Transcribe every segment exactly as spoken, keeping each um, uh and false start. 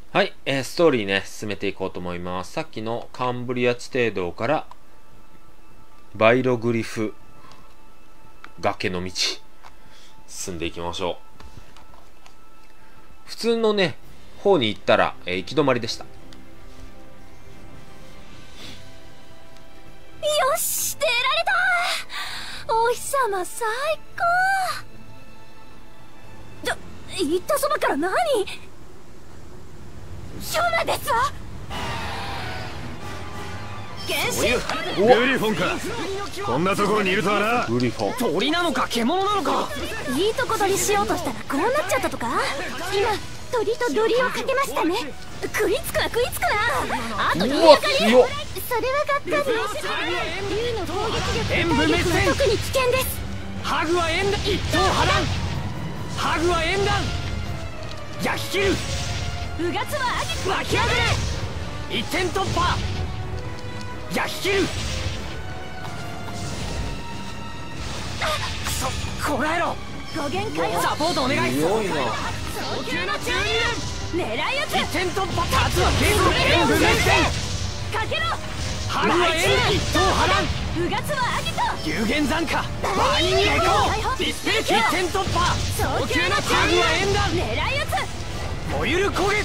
はい、えー、ストーリーね、進めていこうと思います。さっきのカンブリア地底道からバイログリフ崖の道進んでいきましょう。普通のね方に行ったら、えー、行き止まりでした。よし、出られた。お日様最高。ど、行ったそばから何？ショナですわ。 そういうグリフォンか。こんなところにいるとはな。 グリフォン鳥なのか獣なのか。 いいとこ取りしようとしたらこうなっちゃったとか。今鳥と鳥をかけましたね。食いつくな食いつくな。あとにやかり。それはがっかり。竜の攻撃力と体力は特に危険です。 ハグは縁談一刀波乱。ハグは縁談焼き切る。 うがつは湧き上がれ。一点突破焼き切る。そこらえろ。 語源解放。 サポートお願い。 強いな。 早急な注入。 狙い撃つ。 一点突破。竜は警告演武滅戦。 かけろ。 ハグは縁談一刀波乱。 うがつはアギト。 有限残火バーニングエコーディスペルキ一点突破。早急なハグは縁談狙い撃つ。 燃ゆる焦げ。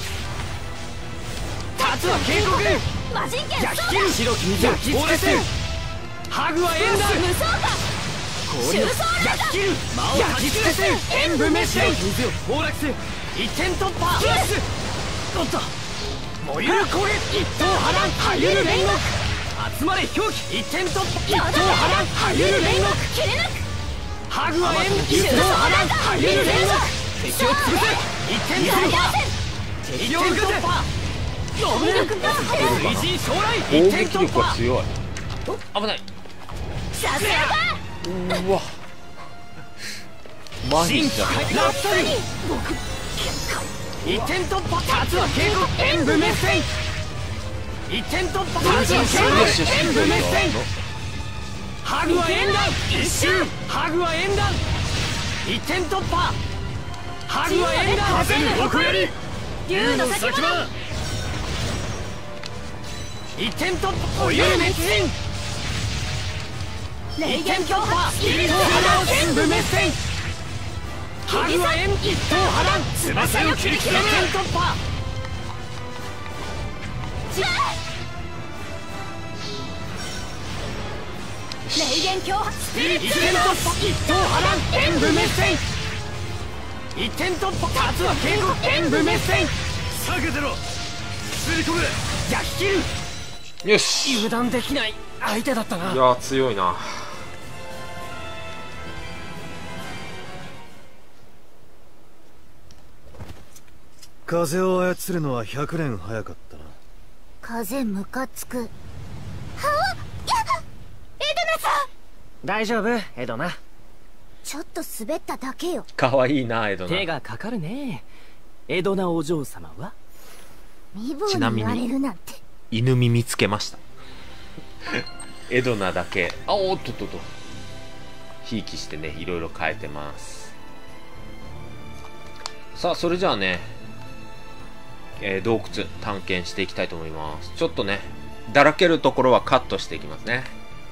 竜は警告魔人剣焼き切る。白き水を焼き尽くす。ハグは縁談無双か。 氷を焼き切る。焼き尽くす。演武滅戦水を崩落す。一点突破。おっと燃ゆる焦げ一刀波乱はゆる煉獄。集まれ狂気一点突破。一刀波乱はゆる煉獄。 切れ抜く。 ハグは縁一刀波乱はゆる煉獄。敵を潰せ。一点突破。敵を突破。水神将来攻一点撃突破。 力が強い。危ない。 さすがだ。 うわマジ新じゃん。 機ラプソディ一点突破。竜は警告演武滅戦。一点突破。竜は警告演武滅戦。ハグは縁談一周。ハグは縁談一点突破。ハグは縁談風の横槍竜の先は一点突破。お湯滅人霊一点言強突破。 破。 一刀波乱演武滅戦。ハグは縁一刀波乱翼を切り刻む。一点突破。 霊言強破。スピリッツ一点突破。一刀波乱演武滅戦。一点突破。竜は警告演武滅戦。下げてろ。吸い込め。焼き切る。 よし。 油断できない相手だったな。 いやー強いな。 風を操るのはひゃくねん早かったな。 風ムカつく。はあ、エドナさん。 大丈夫エドナ。 ちょっと滑っただけよ。 かわいいなエドナ。 手がかかるね。エドナお嬢様は身分に言われるなんて。 犬耳つけましたエドナだけあおっとっとっとひいきしてねいろいろ変えてます。さあそれじゃあね、えー、洞窟探検していきたいと思います。ちょっとねだらけるところはカットしていきますね。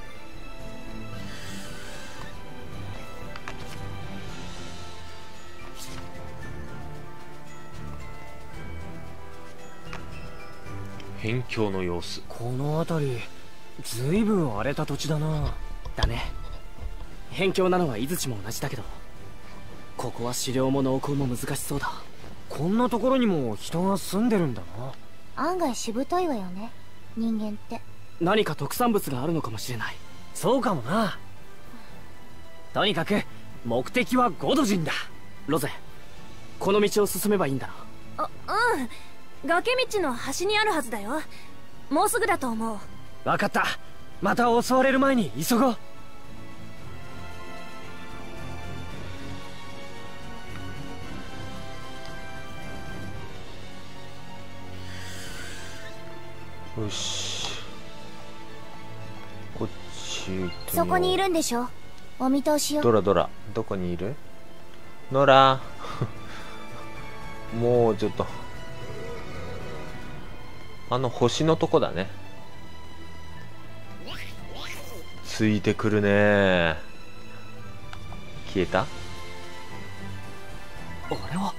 辺境の様子。 この辺りずいぶん荒れた土地だな。だね。辺境なのは井槌も同じだけど、ここは狩猟も農耕も難しそうだ。こんなところにも人が住んでるんだな。 案外しぶといわよね人間って。 何か特産物があるのかもしれない。そうかもな。とにかく目的はゴド人だ。ロゼ、この道を進めばいいんだな。 あ、うん。崖道の端にあるはずだよ。もうすぐだと思う。 分かった。また襲われる前に急ごう。 よしこっち行ってみよう。 そこにいるんでしょ。お見通しよ。 ドラドラどこにいるノラもうちょっとあの星のとこだね。ついてくるね。消えた？ 俺は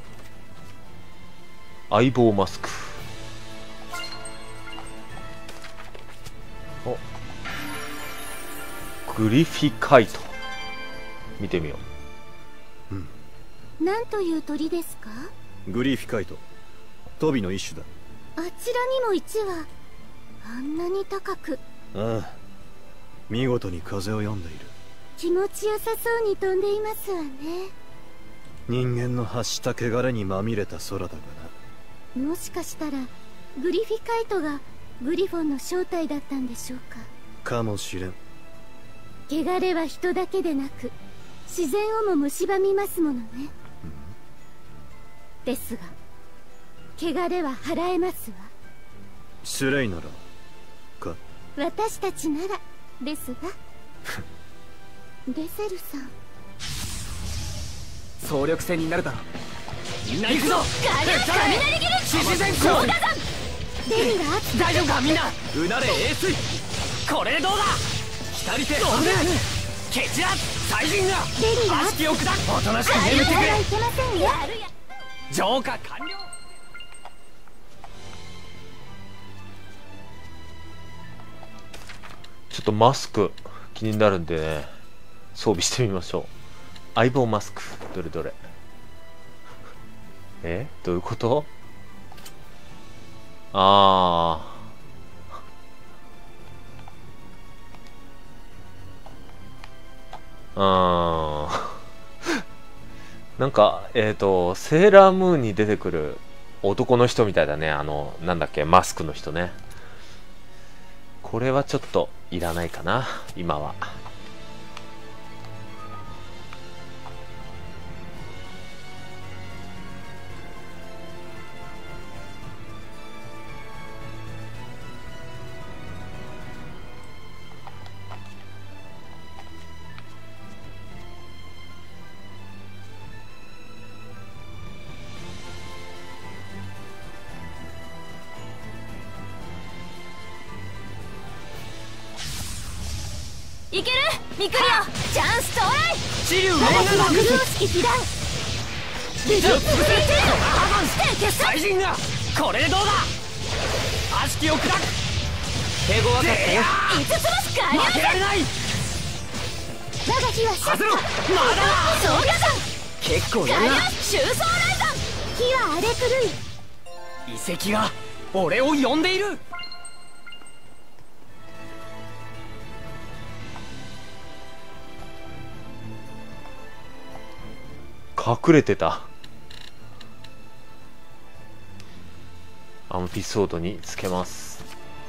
相棒マスク。お、グリフィカイト見てみよう。なんという鳥ですか？ グリフィカイト、トビの一種だ。 あちらにもいち羽。あんなに高く。 ああ、見事に風を読んでいる。 気持ちよさそうに飛んでいますわね。 人間の発した汚れにまみれた空だがな。もしかしたらグリフィカイトがグリフォンの正体だったんでしょうか。 かもしれん。 汚れは人だけでなく自然をも蝕みますものね。ですが汚れは払えますわ。 スレイならか。 私たちならですがレセルさん、 総力戦になるだろう。みんな行くぞ。 雷斬り獅子戦高火山。デリが大丈夫かみんな。うなれ英水。これでどうだ。左手半分ケチラ最人がデリが悪しきを砕く。おとなしく眠ってくれ。 いけませんよ。 浄化完了。 ちょっとマスク気になるんでね、装備してみましょう。相棒マスク、どれどれ。え、どういうこと？ああ。あーなんか、えっと、セーラームーンに出てくる男の人みたいだね。あの、なんだっけ、マスクの人ね。これはちょっといらないかな、今は。 いけるミクリオ、チャンス到来。 治療爆風式被弾。美術最人がこれでどうだ。悪しきを砕く。敬語分かったよ。 五つ星完了。 負けられない。 我が火は外ろ。まだ総火山。 結構や完了。 るな。 周走雷山。火は荒れ狂い。 遺跡が俺を呼んでいる。 隠れてた。アンフィソードにつけます。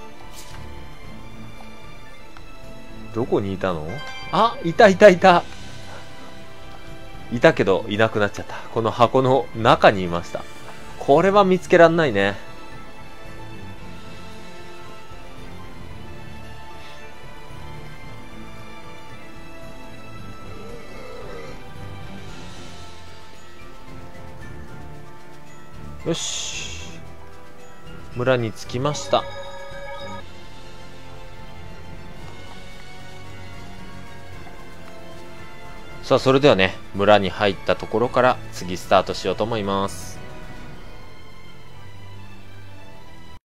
どこにいたの？あ、いたいたいたいたけどいなくなっちゃった。この箱の中にいました。これは見つけらんないね。よし、村に着きました。さあ、それではね、村に入ったところから次スタートしようと思います。